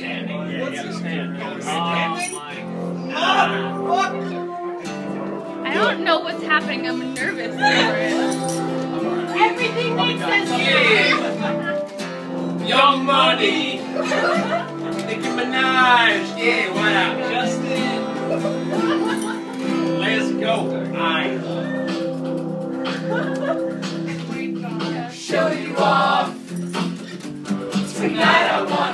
standing. Yeah, you gotta stand. I don't know what's happening. I'm nervous for it. Everything makes sense. Yeah. Young Money. Nicki Minaj. Yeah, what up? Justin. Let's go. Show you off. Tonight I want